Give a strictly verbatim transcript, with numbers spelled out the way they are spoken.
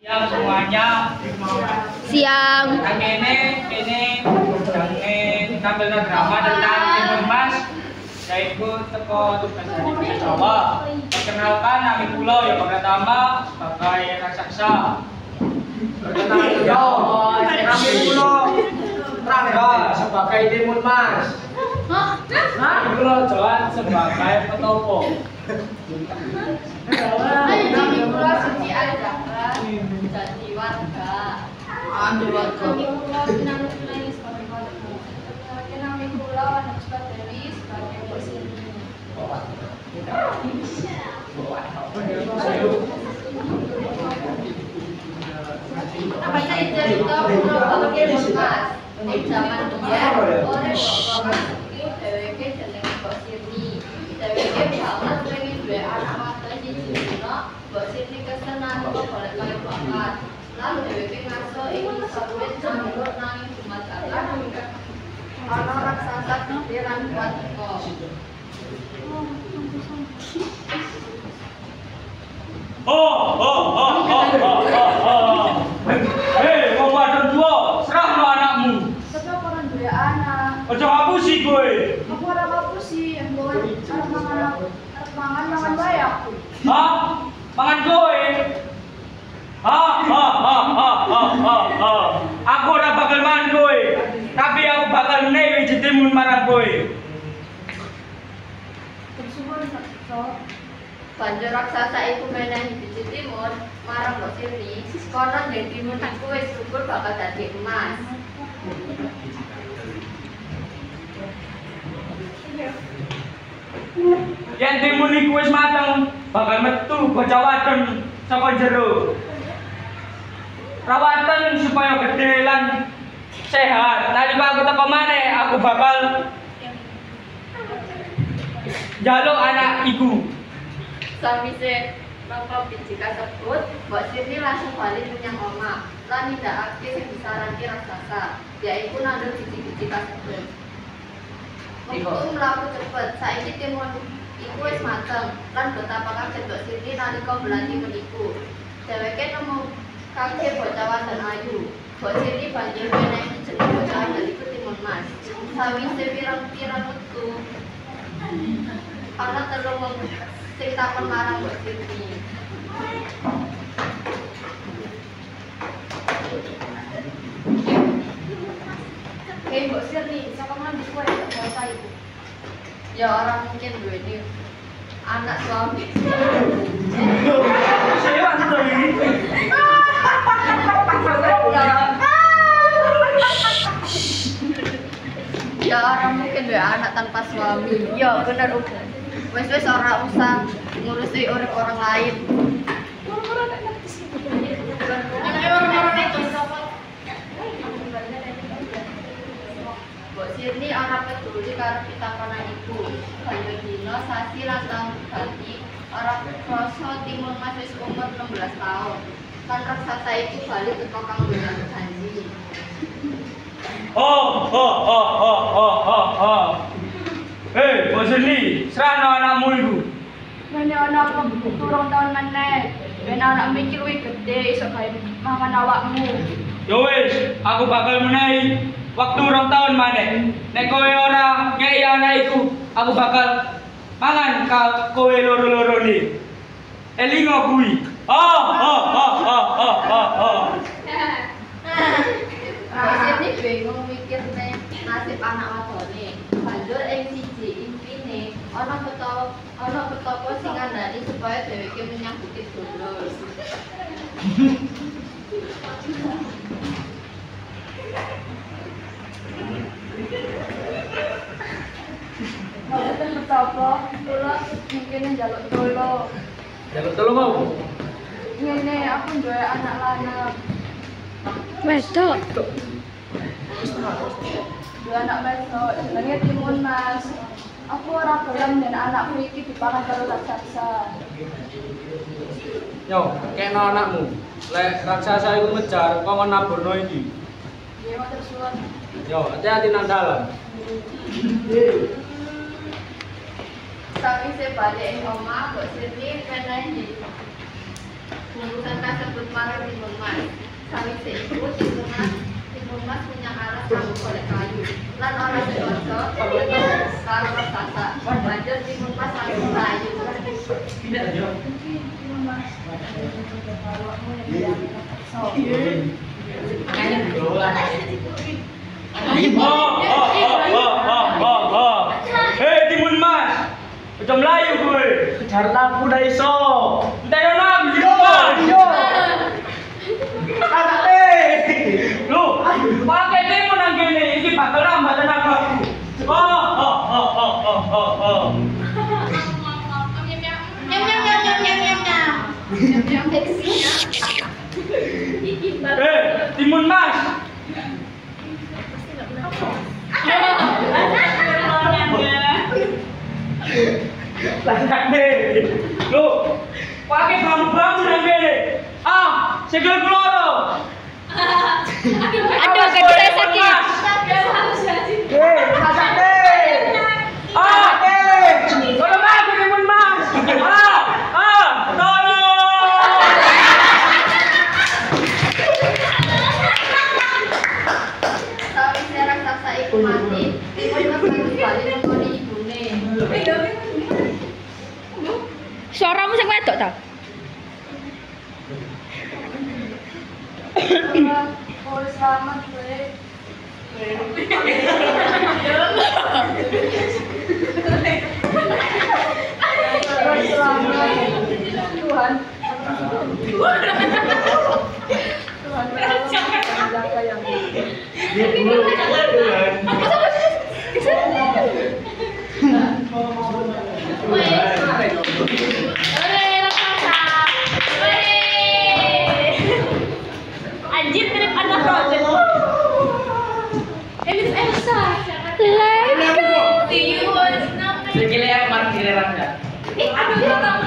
Siang semuanya. Siang. Yang ini, ini yang tampil drama tentang Timur Mas. Yaitu teko tugas dari bahasa Jawa. Perkenalkan nami pulau yang pertama sebagai raksasa. Perkenalkan nami pulau Rangga sebagai Timur Mas. Nami pulau Jawa sebagai petopo. Nami pulau Suci Aljaka jadi warga. Ambil warga. Nami pulau Sinanu Kulai sebagai warga. Nami pulau Anak Dewi sebagai posisi. Apanya itu pulau Timur Mas. Di zaman dia oleh bapak itu dheweke jeneng Mbok Sirni. Dheweke banget pengen duwe anak wadon siji dina, Mbok Sirni kesenan kok golek kaya bakat. Lalu dheweke ngaso ing sawet nanggur nanging dumadakan ana raksasa gede lan kuat teko. Oh, oh, oh, oh, oh, oh. Hei, wong wadon tuwa, serahno anakmu. Sebab orang duwe anak. Aja ngapusi kowe. Aku ora ngapusi, mbok arep mangan arep mangan mangan bae aku. Hah? Mangan kowe? Ha, ha, ha, ha, ha, ha, ha. Aku ora bakal mangan kowe. Tapi aku bakal newi jetimun marang kowe. Tersuwun sakso. Banjur raksasa iku menehi biji timun marang Mbok Sirni. Konon yen timun iku wis subur bakal dadi emas. Yen timun iku wis mateng, bakal metu bocah wadon saka jero. Rawatan supaya gede lan sehat. Nalika aku teko maneh, aku bakal njaluk anak iku. Sawise nampa biji kasebut, Mbok Sirni langsung balik menyang omah lan nindakake sing disaranke raksasa, yaiku nandur biji-biji kasebut. Wektu mlaku cepet, saiki timun iku wis mateng lan betapa kaget Mbok Sirni nalika belati meniku. Dheweke nemu kaget bocah wadon ayu. Mbok Sirni banjur menehi jeneng bocah wadon iku Timun Mas. Sawise pirang-pirang wektu ana telung wong sing takon marang Mbok Sirni. Hei Mbok Sirni, sapa ngambil kowe basa iku? Ya orang mungkin duweni anak suami. Ya orang mungkin duwe anak tanpa suami. Ya bener uga. Wes-wes ora usah ngurusi urip orang lain. Mbok Sirni ora peduli karo pitakonan iku. Banjur dina sasi lan taun ganti ora krasa Timun Mas wis umur enam belas taun. Lan raksasa iku bali teko kang duwe janji. Oh, oh, oh, oh, oh, oh, oh. Hei, Mbok Sirni, serahno anakmu iku. Ngene ana apa turun tahun meneh. Ben anak mikir luwih gede iso gawe mangan awakmu. Ya wis, aku bakal menehi waktu rong tahun maneh. Nek kowe ora ngeki anak iku, aku bakal mangan ka kowe loro-loro ni. Elingo kuwi. Oh, oh, oh, oh, oh, oh, oh. Mbok Sirni bingung mikirne nasib anak wadone. Banjur ing siji impine ana betapa ana betapa sing ngandani supaya dheweke menyang Bukit Dodol. Mboten betapa kula mungkin njaluk tolong. Jaluk tolong apa? Ngene aku duwe anak lanang. Wedok. Dua anak wedok jenenge Timun Mas. Aku ora gelem yen anakku iki dipangan karo raksasa. Yo, kena anakmu. Lek raksasa iku ngejar kok naburno iki. Nggih matur suwun. Yo, hati-hati nang dalan. Sawise balik ing omah, Mbok Sirni menehi bungkusan kasebut marang Timun Mas. Sawise iku Timumas Timumas punya alas kanggo golek kayu. Lan ora sedoso ketemu karo raksasa. Banjur Timumas langsung layu. Oh, oh, oh, oh, oh, oh. Hei, Timun Mas. Udah melayu gue. Kejar lampu dah iso. Entar yo nang Yo, yo. Anak eh. Lu, pakai timun nang kene iki bakal nambah tenaga. Oh, oh, oh, oh, oh, oh, oh. Nyam nyam nyam nyam nyam nyam nyam. Nyam nyam seksinya. Eh, Timun Mas. Lanjut nih. Lu, pakai bambu-bambu nang kene. Ah, segel keloro. Aduh, kaki saya sakit. Eh, anak eh. Ah, eh. Tolong aku Timun Mas. Ah, ah, tolong. Sawise raksasa iku mati, Timumas bantu bali nangoni ibune. Suaramu sing wedok ta? Oh, selamat gue. Tuhan. Anjir mirip anak Frozen. Eh, mirip Elsa. Let's go. Do you want to know? Segele yang martir randa. Eh, aduh,